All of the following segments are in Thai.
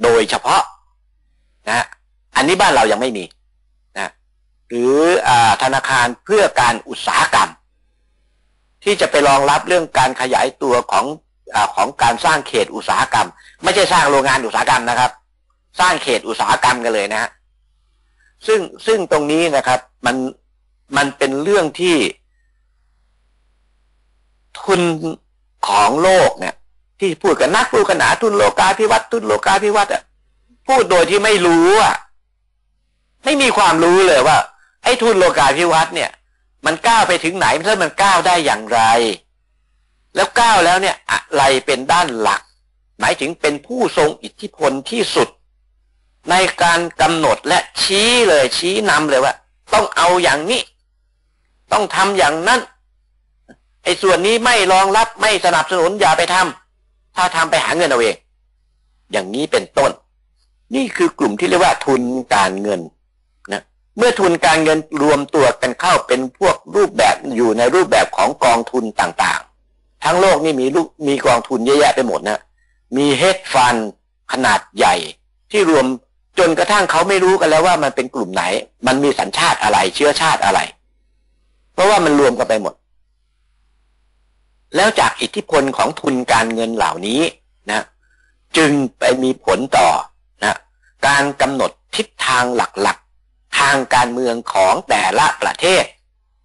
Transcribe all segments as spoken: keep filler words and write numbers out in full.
โดยเฉพาะนะอันนี้บ้านเรายังไม่มีนะหรืออ่าธนาคารเพื่อการอุตสาหกรรมที่จะไปรองรับเรื่องการขยายตัวของอ่าของการสร้างเขตอุตสาหกรรมไม่ใช่สร้างโรงงานอุตสาหกรรมนะครับสร้างเขตอุตสาหกรรมกันเลยนะฮะซึ่งซึ่งตรงนี้นะครับมันมันเป็นเรื่องที่ทุนของโลกเนี่ยที่พูดกันนักพูดกันหนาทุนโลกาภิวัตน์ทุนโลกาภิวัตน์อ่ะพูดโดยที่ไม่รู้อ่ะไม่มีความรู้เลยว่าไอ้ทุนโลกาภิวัตน์เนี่ยมันก้าวไปถึงไหนแล้วมันก้าวได้อย่างไรแล้วก้าวแล้วเนี่ยอะไรเป็นด้านหลักหมายถึงเป็นผู้ทรงอิทธิพลที่สุดในการกำหนดและชี้เลยชี้นำเลยว่าต้องเอาอย่างนี้ต้องทำอย่างนั้นไอ้ส่วนนี้ไม่รองรับไม่สนับสนุนอย่าไปทำถ้าทำไปหาเงินเอาเองอย่างนี้เป็นต้นนี่คือกลุ่มที่เรียกว่าทุนการเงินนะเมื่อทุนการเงินรวมตัวกันเข้าเป็นพวกรูปแบบอยู่ในรูปแบบของกองทุนต่างๆทั้งโลกนี่มีมีกองทุนเยอะแยะไปหมดนะมีเฮดฟันขนาดใหญ่ที่รวมจนกระทั่งเขาไม่รู้กันแล้วว่ามันเป็นกลุ่มไหนมันมีสัญชาติอะไรเชื้อชาติอะไรเพราะว่ามันรวมกันไปหมดแล้วจากอิทธิพลของทุนการเงินเหล่านี้นะจึงไปมีผลต่อนะการกำหนดทิศทางหลักๆทางการเมืองของแต่ละประเทศ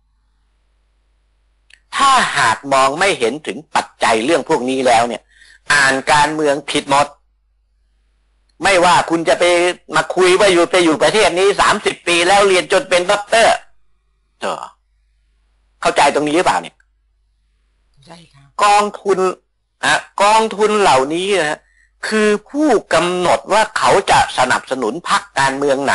ถ้าหากมองไม่เห็นถึงปัจจัยเรื่องพวกนี้แล้วเนี่ยอ่านการเมืองผิดหมดไม่ว่าคุณจะไปมาคุยว่าอยู่ไปอยู่ประเทศนี้สามสิบปีแล้วเรียนจนเป็นด็อกเตอร์เออเข้าใจตรงนี้หรือเปล่าเนี่ยใช่ครับกองทุนอ่ะกองทุนเหล่านี้นะคือผู้กำหนดว่าเขาจะสนับสนุนพรรคการเมืองไหน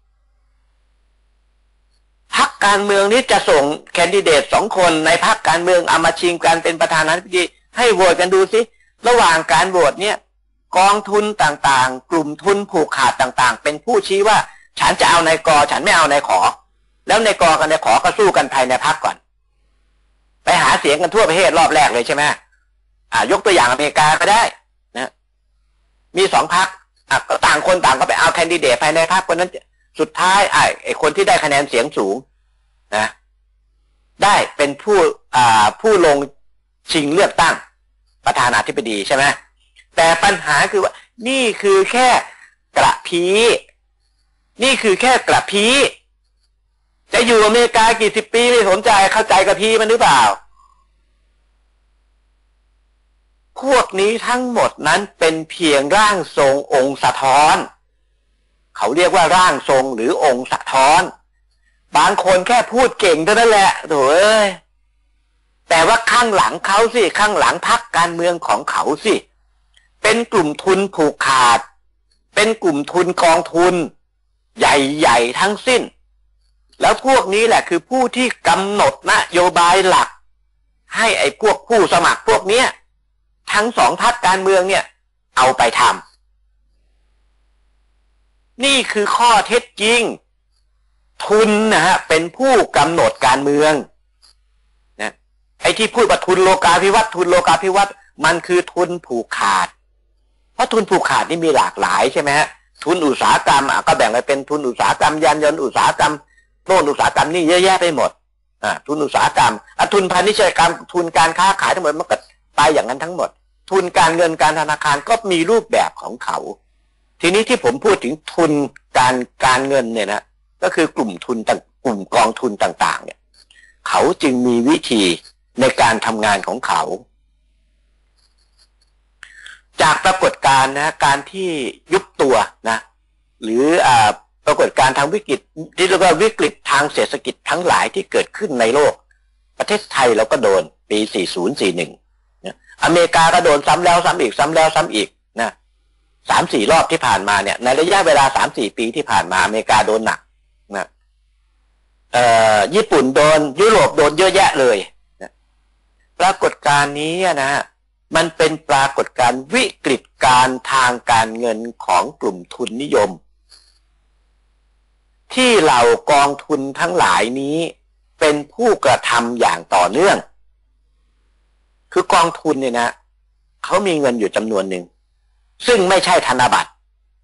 พรรคการเมืองนี้จะส่งแคนดิเดตสองคนในพรรคการเมืองเอามาชิงกันเป็นประธานาธิบดีให้โหวตกันดูสิระหว่างการโหวตเนี่ยกองทุนต่างๆกลุ่มทุนผูกขาดต่างๆเป็นผู้ชี้ว่าฉันจะเอานายกฉันไม่เอานายขอแล้วนายกกับนายขอก็สู้กันภายในพรรคก่อนไปหาเสียงกันทั่วประเทศรอบแรกเลยใช่ไหมอ่ายกตัวอย่างอเมริกาก็ได้นะมีสองพรรคอ่ะก็ต่างคนต่างก็ไปเอาแคนดิเดตภายในพรรคคนนั้นสุดท้ายไอ้ไอ้คนที่ได้คะแนนเสียงสูงนะได้เป็นผู้อ่าผู้ลงชิงเลือกตั้งประธานาธิบดีใช่ไหมแต่ปัญหาคือว่านี่คือแค่กระพี้นี่คือแค่กระพี้จะอยู่อเมริกากี่สิบปีไม่สนใจเข้าใจกระพี้มันหรือเปล่าพวกนี้ทั้งหมดนั้นเป็นเพียงร่างทรงองค์สะท้อนเขาเรียกว่าร่างทรงหรือองค์สะท้อนบางคนแค่พูดเก่งเท่านั้นแหละโถ่เอ้ยแต่ว่าข้างหลังเขาสิข้างหลังพรรคการเมืองของเขาสิเป็นกลุ่มทุนผูกขาดเป็นกลุ่มทุนกองทุนใหญ่ๆทั้งสิ้นแล้วพวกนี้แหละคือผู้ที่กำหนดนโยบายหลักให้ไอ้พวกผู้สมัครพวกนี้ทั้งสองพรรคการเมืองเนี่ยเอาไปทำนี่คือข้อเท็จจริงทุนนะฮะเป็นผู้กำหนดการเมืองนะไอ้ที่พูดว่าทุนโลกาภิวัตน์ทุนโลกาภิวัตน์มันคือทุนผูกขาดเพราะทุนผูกขาดนี่มีหลากหลายใช่ไหมฮะทุนอุตสาหกรรมอ่ะก็แบ่งไปเป็นทุนอุตสาหกรรมยานยนต์อุตสาหกรรมโน่นอุตสาหกรรมนี่เยอะแยะไปหมดอ่าทุนอุตสาหกรรมอ่ะทุนพาณิชยกรรมทุนการค้าขายทั้งหมดมันก็ไปอย่างนั้นทั้งหมดทุนการเงินการธนาคารก็มีรูปแบบของเขาทีนี้ที่ผมพูดถึงทุนการการเงินเนี่ยนะก็คือกลุ่มทุนต่างกลุ่มกองทุนต่างๆเนี่ยเขาจึงมีวิธีในการทำงานของเขาจากปรากฏการณ์นะการที่ยุบตัวนะหรืออ่าปรากฏการณ์ทางวิกฤตที่เรียกว่าวิกฤตทางเศรษฐกิจทั้งหลายที่เกิดขึ้นในโลกประเทศไทยเราก็โดนปีสี่สิบ สี่สิบเอ็ดนะอเมริกาก็โดนซ้ำแล้วซ้ำอีกซ้ำแล้วซ้ำอีกนะสามสี่รอบที่ผ่านมาเนี่ยในระยะเวลาสามสี่ปีที่ผ่านมาอเมริกาโดนหนักนะเอ่อญี่ปุ่นโดนยุโรปโดนเยอะแยะเลยนะปรากฏการณ์นี้นะฮะมันเป็นปรากฏการณ์วิกฤตการทางการเงินของกลุ่มทุนนิยมที่เหล่ากองทุนทั้งหลายนี้เป็นผู้กระทำอย่างต่อเนื่องคือกองทุนเนี่ยนะเขามีเงินอยู่จำนวนหนึ่งซึ่งไม่ใช่ธนบัตร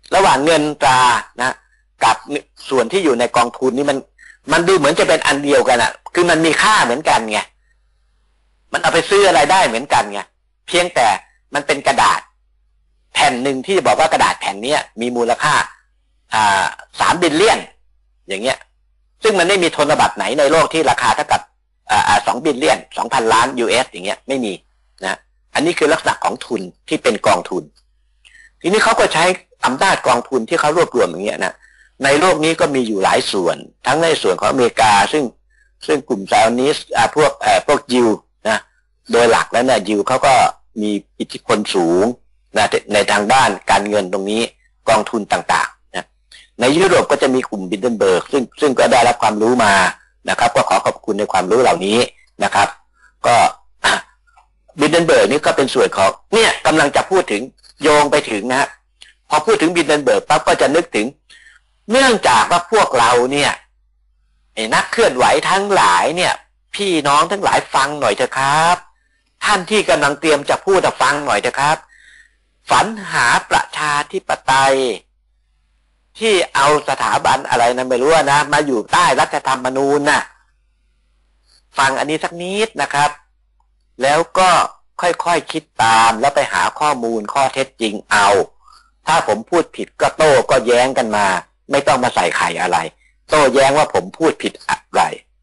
ระหว่างเงินตรานะกับส่วนที่อยู่ในกองทุนนี่มันมันดูเหมือนจะเป็นอันเดียวกันอ่ะคือมันมีค่าเหมือนกันไงมันเอาไปซื้ออะไรได้เหมือนกันไงเพียงแต่มันเป็นกระดาษแผ่นหนึ่งที่บอกว่ากระดาษแผ่นนี้มีมูลค่าอ่าสามบิลเลียนอย่างเงี้ยซึ่งมันไม่มีธนบัตรไหนในโลกที่ราคาเท่ากับอ่าสองบิลเลียนสองพันล้านยูเอสอย่างเงี้ยไม่มีนะอันนี้คือลักษณะของทุนที่เป็นกองทุนทีนี้เขาก็ใช้อำนาจกองทุนที่เขารวบรวมอย่างเงี้ยนะในโลกนี้ก็มีอยู่หลายส่วนทั้งในส่วนของอเมริกาซึ่งซึ่งกลุ่มไซออนิสต์อ่าพวกเอ่อพวกยิวนะโดยหลักแล้วเนี่ยยิวเขาก็มีอิทธิพลสูงนะในทางด้านการเงินตรงนี้กองทุนต่างๆนะในยุโรปก็จะมีกลุ่มบินเดนเบิร์กซึ่งซึ่งก็ได้รับความรู้มานะครับก็ขอขอบคุณในความรู้เหล่านี้นะครับก็บินเดนเบิร์กนี่ก็เป็นส่วนของเนี่ยกำลังจะพูดถึงโยงไปถึงนะพอพูดถึงบินเดนเบิร์กปั๊บก็จะนึกถึงเนื่องจากว่าพวกเราเนี่ยนักเคลื่อนไหวทั้งหลายเนี่ยพี่น้องทั้งหลายฟังหน่อยเถอะครับท่านที่กำลังเตรียมจะพูดฟังหน่อยเถอะครับฝันหาประชาธิปไตยที่เอาสถาบันอะไรนะไม่รู้นะมาอยู่ใต้รัฐธรรมนูญน่ะฟังอันนี้สักนิดนะครับแล้วก็ค่อยๆ ค, คิดตามแล้วไปหาข้อมูลข้อเท็จจริงเอาถ้าผมพูดผิดก็โต้ก็แย้งกันมาไม่ต้องมาใส่ไข่อะไรโต้แย้งว่าผมพูดผิดอะไร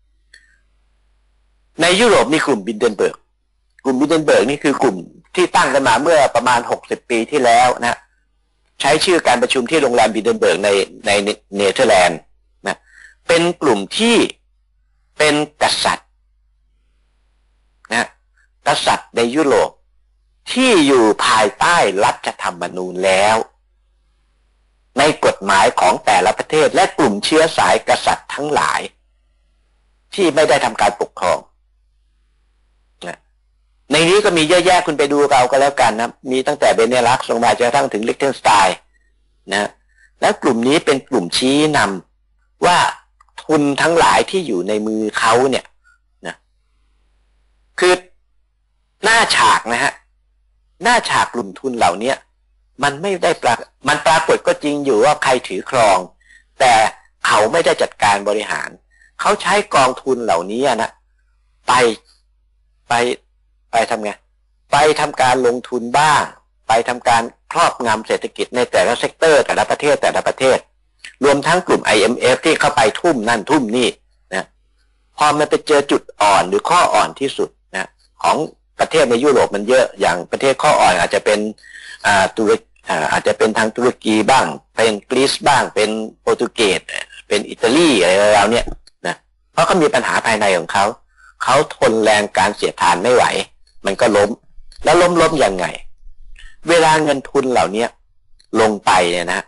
ในยุโรปมีกลุ่มบินเดนเบิร์กกลุ่มบินเดนเบิร์กนี่คือกลุ่มที่ตั้งกันมาเมื่อประมาณหกสิบปีที่แล้วนะใช้ชื่อการประชุมที่โรงแรมบินเดนเบิร์กในในเนเธอร์แลนด์นะเป็นกลุ่มที่เป็นกษัตริย์นะกษัตริย์ในยุโรปที่อยู่ภายใต้รัฐธรรมนูญแล้วในกฎหมายของแต่ละประเทศและกลุ่มเชื้อสายกษัตริย์ทั้งหลายที่ไม่ได้ทำการปกครองนะในนี้ก็มีเยอะแยะคุณไปดูเอาก็แล้วกันนะมีตั้งแต่เบเนลักซ์ลงมาจนกระทั่งถึงลิกเทนสไตน์นะและกลุ่มนี้เป็นกลุ่มชี้นำว่าทุนทั้งหลายที่อยู่ในมือเขาเนี่ยนะคือหน้าฉากนะฮะหน้าฉากกลุ่มทุนเหล่านี้มันไม่ได้ปรากมันปรากฏก็จริงอยู่ว่าใครถือครองแต่เขาไม่ได้จัดการบริหารเขาใช้กองทุนเหล่านี้นะไปไปไปทำไงไปทำการลงทุนบ้างไปทำการครอบงำเศรษฐกิจในแต่ละเซกเตอร์แต่ละประเทศแต่ละประเทศรวมทั้งกลุ่ม ไอ เอ็ม เอฟ ที่เข้าไปทุ่มนั่นทุ่มนี่นะพอมันไปเจอจุดอ่อนหรือข้ออ่อนที่สุดนะของประเทศในยุโรปมันเยอะอย่างประเทศข้ออ่อนอาจจะเป็นอ่าตุรกีอาจจะเป็นทางตุรกีบ้างเป็นกรีซบ้างเป็นโปรตุเกสเป็นอิตาลีอะไรแล้วเนี่ยนะเพราะเขามีปัญหาภายในของเขาเขาทนแรงการเสียดทานไม่ไหวมันก็ล้มแล้วล้มล้มยังไงเวลาเงินทุนเหล่านี้ลงไปเนี่ยนะ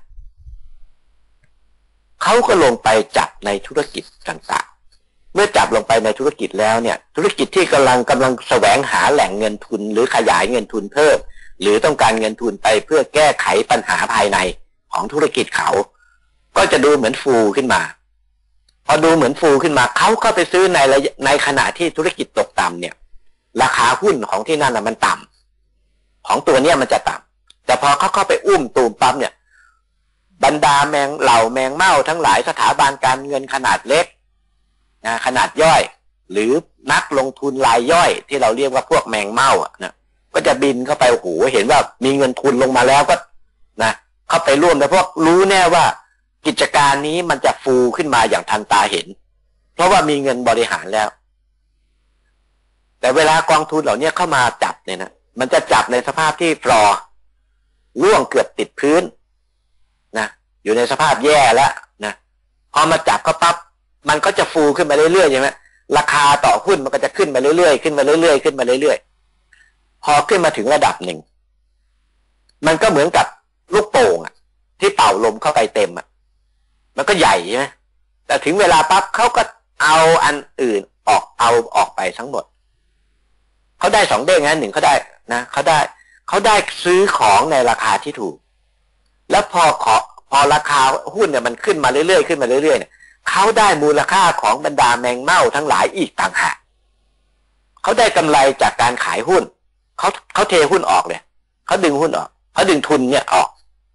เขาก็ลงไปจับในธุรกิจต่างๆเมื่อจับลงไปในธุรกิจแล้วเนี่ยธุรกิจที่กำลังกำลังแสวงหาแหล่งเงินทุนหรือขยายเงินทุนเพิ่มหรือต้องการเงินทุนไปเพื่อแก้ไขปัญหาภายในของธุรกิจเขาก็จะดูเหมือนฟูขึ้นมาพอดูเหมือนฟูขึ้นมาเขาก็ไปซื้อในในขณะที่ธุรกิจตกต่ำเนี่ยราคาหุ้นของที่นั่นน่ะมันต่ำของตัวเนี้ยมันจะต่ำแต่พอเขาเข้าไปอุ้มตูมปั๊บเนี่ยบรรดาแมงเหล่าแมงเม่าทั้งหลายสถาบันการเงินขนาดเล็กนะขนาดย่อยหรือนักลงทุนรายย่อยที่เราเรียกว่าพวกแมงเม่าอ่ะนะก็จะบินเข้าไปโอ้โหเห็นว่ามีเงินทุนลงมาแล้วก็นะเข้าไปร่วมแต่พวกรู้แน่ว่ากิจการนี้มันจะฟูขึ้นมาอย่างทันตาเห็นเพราะว่ามีเงินบริหารแล้วแต่เวลากองทุนเหล่านี้เข้ามาจับเนี่ยนะมันจะจับในสภาพที่ฟลอร์ร่วงเกือบติดพื้นนะอยู่ในสภาพแย่แล้วนะพอมาจับก็ปั๊บมันก็จะฟูขึ้นมาเรื่อยๆใช่ไหมราคาต่อหุ้นมันก็จะขึ้นมาเรื่อยๆขึ้นมาเรื่อยๆขึ้นมาเรื่อยๆพอขึ้นมาถึงระดับหนึ่งมันก็เหมือนกับลูกโป่งอ่ะที่เป่าลมเข้าไปเต็มอ่ะมันก็ใหญ่ใช่ไหมแต่ถึงเวลาปั๊บเขาก็เอาอันอื่นออกเอาออกไปทั้งหมดเขาได้สองเด้งนะหนึ่งเขาได้นะเขาได้เขาได้ซื้อของในราคาที่ถูกแล้วพอขอพอราคาหุ้นเนี่ยมันขึ้นมาเรื่อยๆขึ้นมาเรื่อยๆเนี่ยเขาได้มูลค่าของบรรดาแมงเม่าทั้งหลายอีกต่างหากเขาได้กำไรจากการขายหุ้นเขาเขาเทหุ้นออกเลยเขาดึงหุ้นออกเขาดึงทุนเนี่ยออก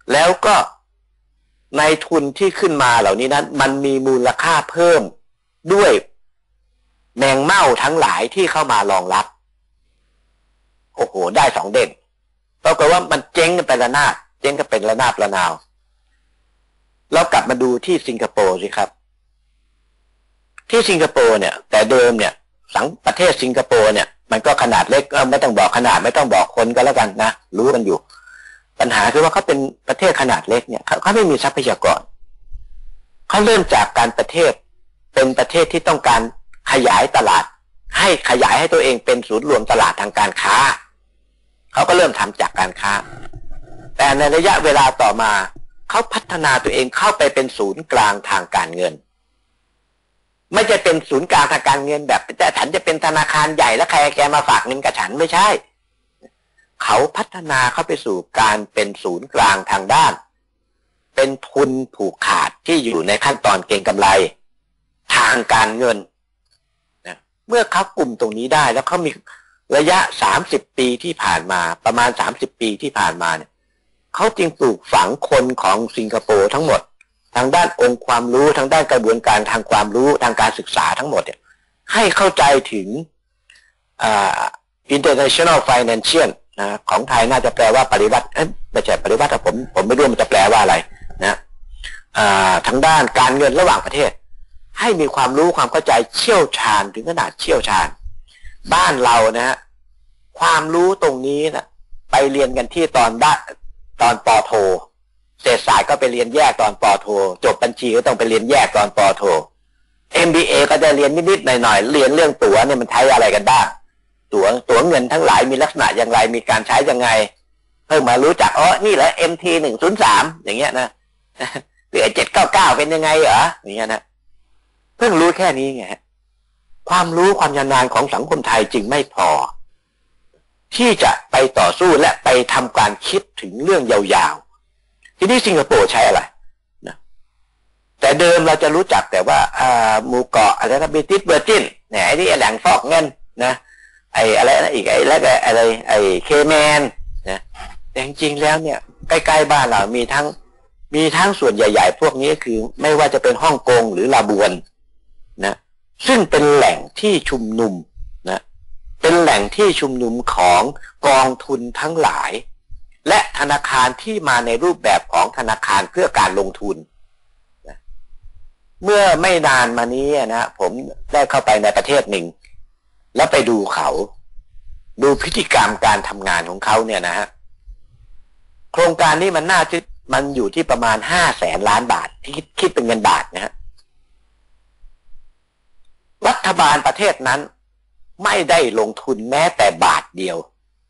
แล้วก็ในทุนที่ขึ้นมาเหล่านี้นั้นมันมีมูลค่าเพิ่มด้วยแมงเม่าทั้งหลายที่เข้ามารองรับโอ้โหได้สองเด่นปรากฏว่ามันเจ๊งกันไประนาดเจ๊งกันเป็นระนาบระนาวแล้วกลับมาดูที่สิงคโปร์สิครับที่สิงคโปร์เนี่ยแต่เดิมเนี่ยสังประเทศสิงคโปร์เนี่ยมันก็ขนาดเล็กไม่ต้องบอกขนาดไม่ต้องบอกคนก็แล้วกันนะรู้กันอยู่ปัญหาคือว่าเขาเป็นประเทศขนาดเล็กเนี่ยเขาไม่มีทรัพยากรเขาเริ่มจากการประเทศเป็นประเทศที่ต้องการขยายตลาดให้ขยายให้ตัวเองเป็นศูนย์รวมตลาดทางการค้าเขาก็เริ่มทำจากการค้าแต่ในระยะเวลาต่อมาเขาพัฒนาตัวเองเข้าไปเป็นศูนย์กลางทางการเงินไม่จะเป็นศูนย์กลางทางการเงินแบบแต่ฉันจะเป็นธนาคารใหญ่แล้วใครแกมาฝากเงินกับฉันไม่ใช่เขาพัฒนาเข้าไปสู่การเป็นศูนย์กลางทางด้านเป็นทุนผูกขาดที่อยู่ในขั้นตอนเก็งกำไรทางการเงินนะเมื่อเขากลุ่มตรงนี้ได้แล้วเขามีระยะสามสิบปีที่ผ่านมาประมาณสามสิบปีที่ผ่านมาเนี่ยเขาจึงปลูกฝังคนของสิงคโปร์ทั้งหมดทางด้านองค์ความรู้ทางด้านกระบวนการทางความรู้ทางการศึกษาทั้งหมดเนี่ยให้เข้าใจถึงอ่า international financial นะของไทยน่าจะแปลว่าปริวัติเอ้ยไม่ใช่ปริวัติแต่ผมผมไม่รู้มันจะแปลว่าอะไรนะอ่าทางด้านการเงินระหว่างประเทศให้มีความรู้ความเข้าใจเชี่ยวชาญถึงขนาดเชี่ยวชาญบ้านเรานะฮะความรู้ตรงนี้นะไปเรียนกันที่ตอนด้านตอนปอโทเศรษฐศาสตร์ก็ไปเรียนแยกตอนปอโทจบบัญชีก็ต้องไปเรียนแยกตอนปอโท เอ็ม บี เอ ก็จะเรียนนิดๆหน่อยๆเรียนเรื่องตั๋วเนี่ยมันใช้อะไรกันบ้างตั๋วตั๋วเงินทั้งหลายมีลักษณะอย่างไรมีการใช้ยังไงเพิ่งมารู้จักอ๋อนี่แหละ เอ็ม ที หนึ่งศูนย์สาม อย่างเงี้ยนะหรือเจ็ดเก้าเก้าเป็นยังไงเหรออย่างเงี้ยนะเพิ่งรู้แค่นี้ไงความรู้ความชำนาญของสังคมไทยจึงไม่พอที่จะไปต่อสู้และไปทำการคิดถึงเรื่องยาวๆที่นี่สิงคโปร์ใช้อะไรนะแต่เดิมเราจะรู้จักแต่ว่าอ่าหมู่เกาะอะไรนะบิทิสเวอร์จินเนี่ยไอ้นี่แหล่งฟอกเงินนะไอ้อะไรนะอีกไอ้แล้วก็อะไรไอ้เคแมนนะแต่จริงๆแล้วเนี่ยใกล้ๆบ้านเรามีทั้งมีทั้งส่วนใหญ่ๆพวกนี้คือไม่ว่าจะเป็นฮ่องกงหรือลาบวนนะซึ่งเป็นแหล่งที่ชุมนุมนะเป็นแหล่งที่ชุมนุมของกองทุนทั้งหลายและธนาคารที่มาในรูปแบบของธนาคารเพื่อการลงทุนนะเมื่อไม่นานมานี้นะผมได้เข้าไปในประเทศหนึ่งแล้วไปดูเขาดูพฤติกรรมการทำงานของเขาเนี่ยนะฮะโครงการนี้มันน่าจะมันอยู่ที่ประมาณห้าแสนล้านบาทที่คิดเป็นเงินบาทนะฮะรัฐบาลประเทศนั้นไม่ได้ลงทุนแม้แต่บาทเดียว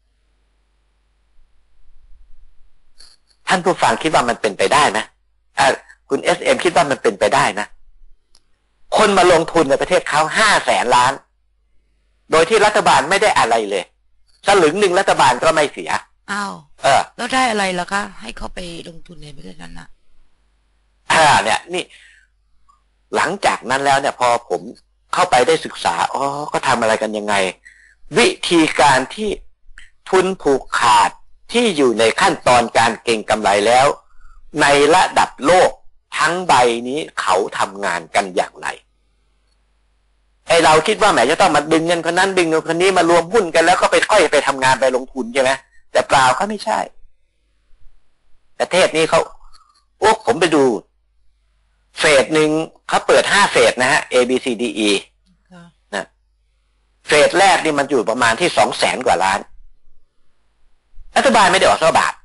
ท่านผู้ฟังคิดว่ามันเป็นไปได้ไหมอ่าคุณเอสเอ็มคิดว่ามันเป็นไปได้นะคนมาลงทุนในประเทศเขาห้าแสนล้านโดยที่รัฐบาลไม่ได้อะไรเลยสลึงหนึ่งรัฐบาลก็ไม่เสียอ้าวเออแล้วได้อะไรล่ะคะให้เขาไปลงทุนในประเทศนั้นนะอ่าเนี่ยนี่หลังจากนั้นแล้วเนี่ยพอผมเข้าไปได้ศึกษาอ๋อก็ทำอะไรกันยังไงวิธีการที่ทุนผูกขาดที่อยู่ในขั้นตอนการเก็งกำไรแล้วในระดับโลกทั้งใบนี้เขาทำงานกันอย่างไรไอเราคิดว่าแหมจะต้องมาดึงเงินคนนั้นดึงเงินคนนี้มารวมหุ้นกันแล้วก็ไปค่อยไปทำงานไปลงทุนใช่ไหมแต่เปล่าเขาไม่ใช่ประเทศนี้เขาโอ้ผมไปดูเฟสหนึ่งเขาเปิดห้าเฟสนะฮะ A B C D E นะเฟสแรกนี่มันอยู่ประมาณที่สองแสนกว่าล้านรัฐบาลไม่ได้ออกสักบาท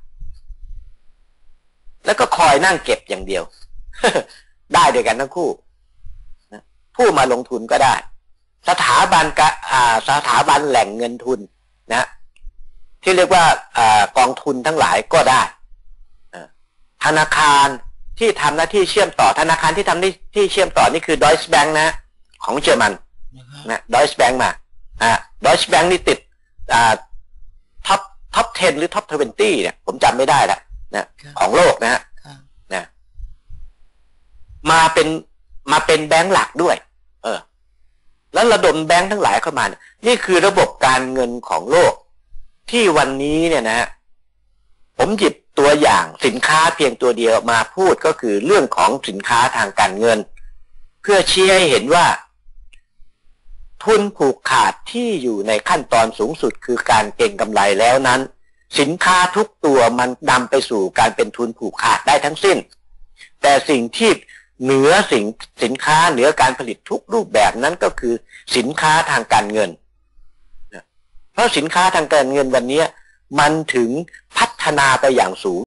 แล้วก็คอยนั่งเก็บอย่างเดียว ได้ด้วยกันทั้งคู่นะผู้มาลงทุนก็ได้สถาบันกะอ่าสถาบันแหล่งเงินทุนนะที่เรียกว่าอ่ากองทุนทั้งหลายก็ได้ธนาคารที่ทำหน้าที่เชื่อมต่อธนาคารที่ทำหน้าที่เชื่อมต่อนี่คือ Deutsche Bank นะของเยอรมันนะ Deutsche Bank มาอ่า Deutsche Bank นี่ติดอ่าท็อปท็อปสิบหรือท็อปยี่สิบเนี่ยผมจำไม่ได้แล้วนะของโลกนะฮะนะมาเป็นมาเป็นแบงก์หลักด้วยเออแล้วระดมแบงก์ทั้งหลายเข้ามานี่คือระบบการเงินของโลกที่วันนี้เนี่ยนะผมหยิบตัวอย่างสินค้าเพียงตัวเดียวมาพูดก็คือเรื่องของสินค้าทางการเงินเพื่อชี้ให้เห็นว่าทุนผูกขาดที่อยู่ในขั้นตอนสูงสุดคือการเก็งกำไรแล้วนั้นสินค้าทุกตัวมันนำไปสู่การเป็นทุนผูกขาดได้ทั้งสิ้นแต่สิ่งที่เหนือสิ่งสินค้าเหนือการผลิตทุกรูปแบบนั้นก็คือสินค้าทางการเงินเพราะสินค้าทางการเงินวันนี้มันถึงพัฒนาไปอย่างสูง